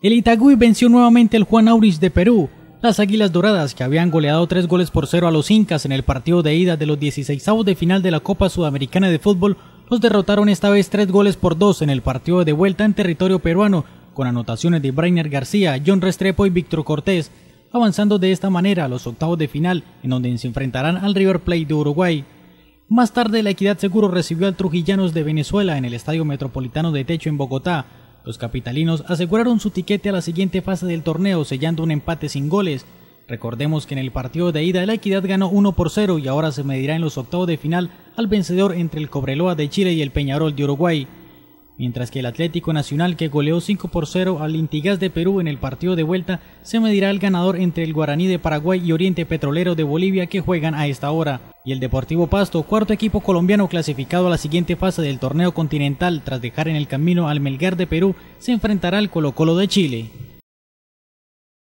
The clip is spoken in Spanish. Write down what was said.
El Itagüí venció nuevamente al Juan Aurich de Perú. Las Águilas Doradas, que habían goleado 3-0 a los Incas en el partido de ida de los 16avos de final de la Copa Sudamericana de Fútbol, los derrotaron esta vez 3-2 en el partido de vuelta en territorio peruano, con anotaciones de Brainer García, John Restrepo y Víctor Cortés, avanzando de esta manera a los octavos de final, en donde se enfrentarán al River Plate de Uruguay. Más tarde, la Equidad Seguro recibió al Trujillanos de Venezuela en el Estadio Metropolitano de Techo en Bogotá. Los capitalinos aseguraron su tiquete a la siguiente fase del torneo sellando un empate sin goles. Recordemos que en el partido de ida la Equidad ganó 1-0 y ahora se medirá en los octavos de final al vencedor entre el Cobreloa de Chile y el Peñarol de Uruguay. Mientras que el Atlético Nacional, que goleó 5-0 al Intigas de Perú en el partido de vuelta, se medirá al ganador entre el Guaraní de Paraguay y Oriente Petrolero de Bolivia, que juegan a esta hora. Y el Deportivo Pasto, cuarto equipo colombiano clasificado a la siguiente fase del torneo continental tras dejar en el camino al Melgar de Perú, se enfrentará al Colo-Colo de Chile.